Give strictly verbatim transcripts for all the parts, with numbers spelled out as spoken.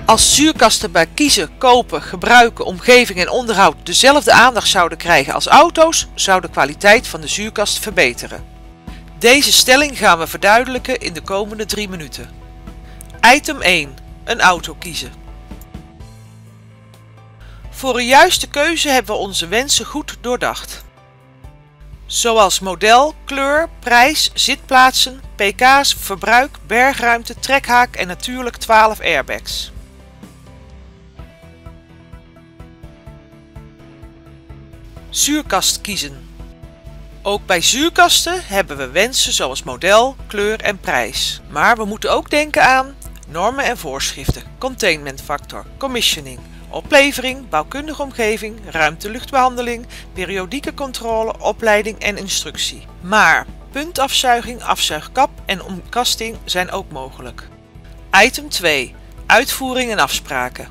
Als zuurkasten bij kiezen, kopen, gebruiken, omgeving en onderhoud dezelfde aandacht zouden krijgen als auto's, zou de kwaliteit van de zuurkast verbeteren. Deze stelling gaan we verduidelijken in de komende drie minuten. Item één. Een auto kiezen. Voor een juiste keuze hebben we onze wensen goed doordacht. Zoals model, kleur, prijs, zitplaatsen, pk's, verbruik, bergruimte, trekhaak en natuurlijk twaalf airbags. Zuurkast kiezen. Ook bij zuurkasten hebben we wensen zoals model, kleur en prijs. Maar we moeten ook denken aan normen en voorschriften, containment factor, commissioning, oplevering, bouwkundige omgeving, ruimte-luchtbehandeling, periodieke controle, opleiding en instructie. Maar puntafzuiging, afzuigkap en omkasting zijn ook mogelijk. Item twee. Uitvoering en afspraken.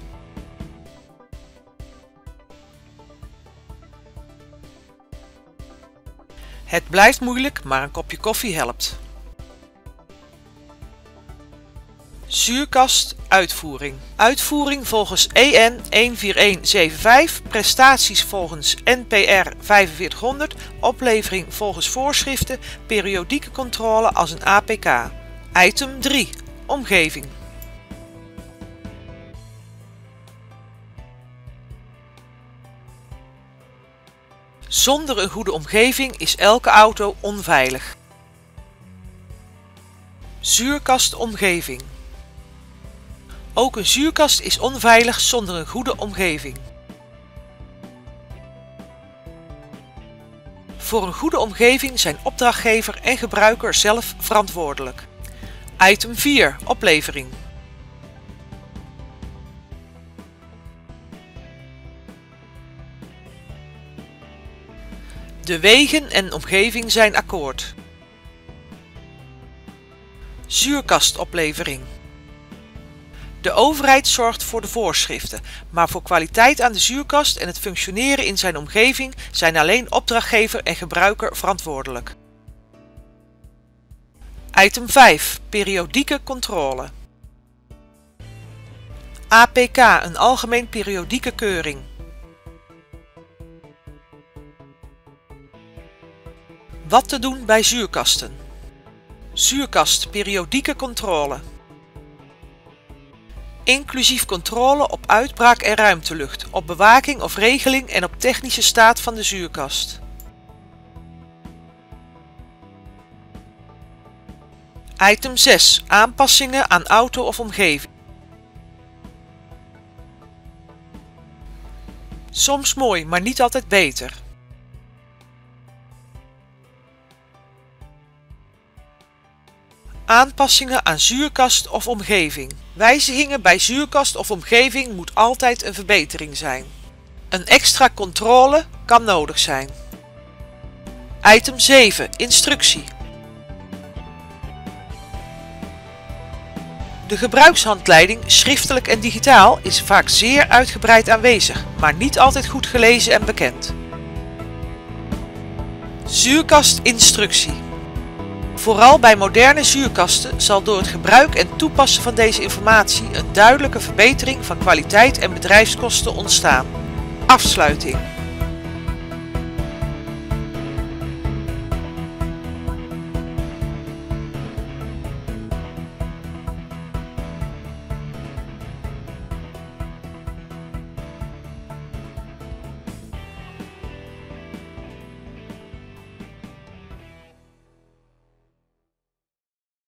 Het blijft moeilijk, maar een kopje koffie helpt. Zuurkast uitvoering. Uitvoering volgens E N een vier een zeven vijf, prestaties volgens N P R vijfenveertighonderd, oplevering volgens voorschriften, periodieke controle als een A P K. Item drie. Omgeving. Zonder een goede omgeving is elke auto onveilig. Zuurkastomgeving. Ook een zuurkast is onveilig zonder een goede omgeving. Voor een goede omgeving zijn opdrachtgever en gebruiker zelf verantwoordelijk. Item vier. Oplevering. De wegen en omgeving zijn akkoord. Zuurkastoplevering. De overheid zorgt voor de voorschriften, maar voor kwaliteit aan de zuurkast en het functioneren in zijn omgeving zijn alleen opdrachtgever en gebruiker verantwoordelijk. Item vijf. Periodieke controle. A P K, een algemeen periodieke keuring. Wat te doen bij zuurkasten. Zuurkast periodieke controle. Inclusief controle op uitbraak en ruimtelucht, op bewaking of regeling en op technische staat van de zuurkast. Item zes. Aanpassingen aan auto of omgeving. Soms mooi, maar niet altijd beter. Aanpassingen aan zuurkast of omgeving. Wijzigingen bij zuurkast of omgeving moet altijd een verbetering zijn. Een extra controle kan nodig zijn. Item zeven. Instructie. De gebruikshandleiding, schriftelijk en digitaal, is vaak zeer uitgebreid aanwezig, maar niet altijd goed gelezen en bekend. Zuurkastinstructie. Vooral bij moderne zuurkasten zal door het gebruik en toepassen van deze informatie een duidelijke verbetering van kwaliteit en bedrijfskosten ontstaan. Afsluiting.